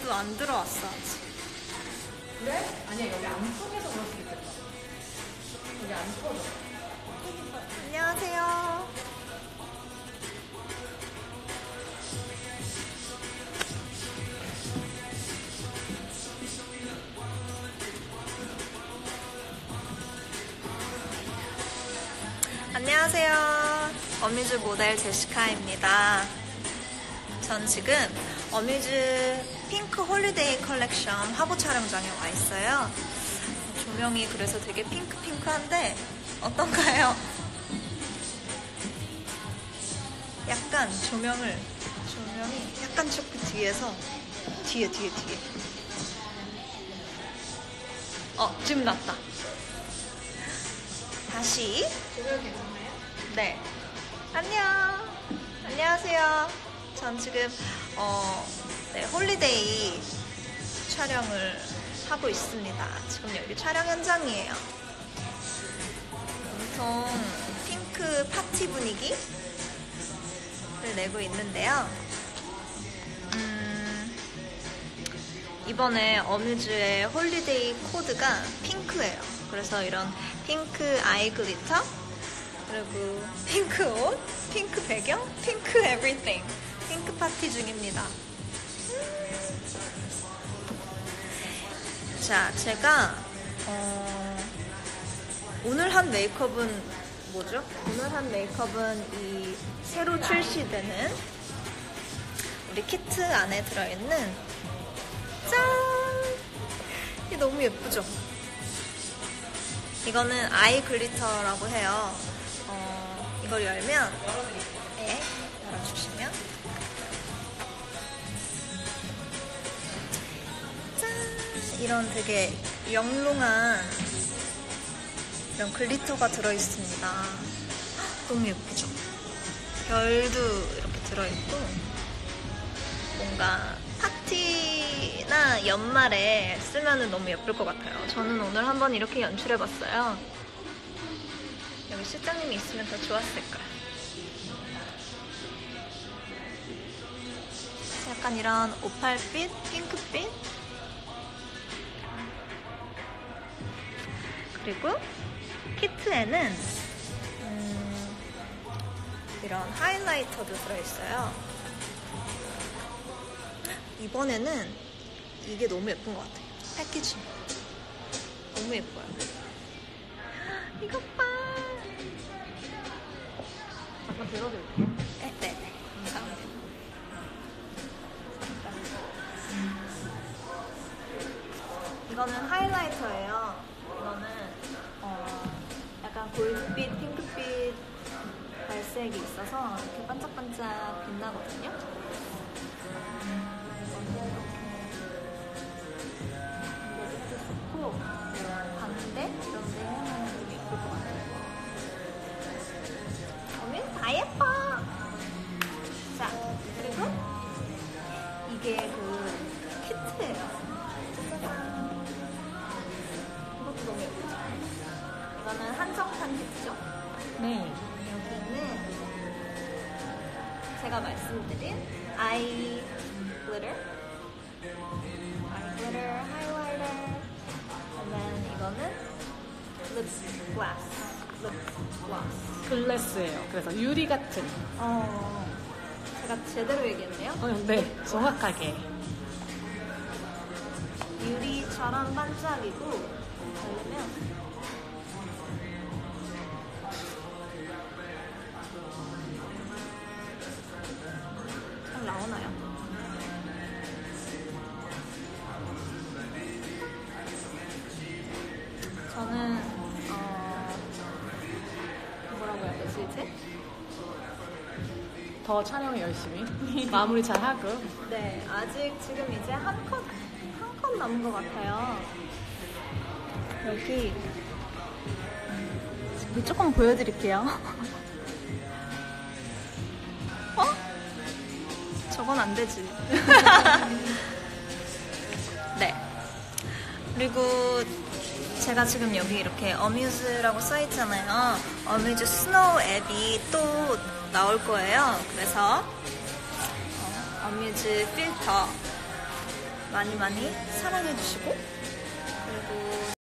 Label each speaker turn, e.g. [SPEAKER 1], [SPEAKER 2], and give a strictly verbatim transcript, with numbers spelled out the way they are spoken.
[SPEAKER 1] 아무도 안 들어왔어 아직.
[SPEAKER 2] 그래? 아니야, 여기 안쪽에서 그럴 수도 있겠다. 여기 안 터져.
[SPEAKER 1] 안녕하세요. 안녕하세요. 어뮤즈 모델 제시카입니다. 전 지금 어뮤즈 핑크 홀리데이 컬렉션 화보 촬영장에 와 있어요. 조명이 그래서 되게 핑크핑크한데 어떤가요? 약간 조명을 조명이 약간 조금 뒤에서 뒤에 뒤에 뒤에 어 지금 났다. 다시.
[SPEAKER 2] 조명 괜찮나요?
[SPEAKER 1] 네. 안녕. 안녕하세요. 전 지금 어, 네, 홀리데이 촬영을 하고 있습니다. 지금 여기 촬영 현장이에요. 엄청 핑크 파티 분위기를 내고 있는데요. 음, 이번에 어뮤즈의 홀리데이 코드가 핑크예요. 그래서 이런 핑크 아이 글리터, 그리고 핑크 옷, 핑크 배경, 핑크 에브리띵, 핑크 파티 중입니다. 자, 제가 어, 오늘 한 메이크업은 뭐죠? 오늘 한 메이크업은 이 새로 출시되는 우리 키트 안에 들어있는 짠! 이게 너무 예쁘죠? 이거는 아이 글리터라고 해요. 어, 이걸 열면, 네, 열어주시면, 짠! 이런 되게 영롱한 이런 글리터가 들어있습니다. 너무 예쁘죠? 별도 이렇게 들어있고, 뭔가 파티나 연말에 쓰면 너무 예쁠 것 같아요. 저는 오늘 한번 이렇게 연출해봤어요. 여기 실장님이 있으면 더 좋았을까. 약간 이런 오팔빛, 핑크빛, 그리고 키트에는 음, 이런 하이라이터도 들어있어요. 이번에는 이게 너무 예쁜 것 같아요. 패키징 너무 예뻐요. 이것 봐.
[SPEAKER 2] 잠깐 들어드릴게요.
[SPEAKER 1] 네, 네, 네. 감사합니다. 이거는 하이라이터예요. 이거는 어, 약간 골드빛, 핑크빛, 발색이 있어서 이렇게 반짝반짝 빛나거든요. 반대 이런 데 하면 좀 예쁠 것 같아요. 어민 다 예뻐. 자, 그리고 이게 그 키트예요. 짜잔. 이것도 너무 예쁘죠? 이거는 한정판 키트죠?
[SPEAKER 2] 네.
[SPEAKER 1] 여기는 제가 말씀드린 아이 글리터, 아이 글리터 하이라이터. 이거는 립 글라스, 립 글라스.
[SPEAKER 2] 글래스예요. 그래서 유리 같은.
[SPEAKER 1] 어, 제가 제대로 얘기했네요.
[SPEAKER 2] 어, 네, 정확하게.
[SPEAKER 1] 유리처럼 반짝이고 바르면 잘 나오나요? 저는 어, 뭐라고 해야 되지 이제?
[SPEAKER 2] 더 촬영을 열심히 마무리 잘 하고.
[SPEAKER 1] 네, 아직 지금 이제 한 컷, 한 컷 남은 것 같아요. 여기 여기 조금 보여드릴게요. 어? 저건 안 되지. 네. 그리고 제가 지금 여기 이렇게 어뮤즈라고 써있잖아요. 어뮤즈 스노우 앱이 또 나올 거예요. 그래서 어, 어뮤즈 필터 많이 많이 사랑해주시고, 그리고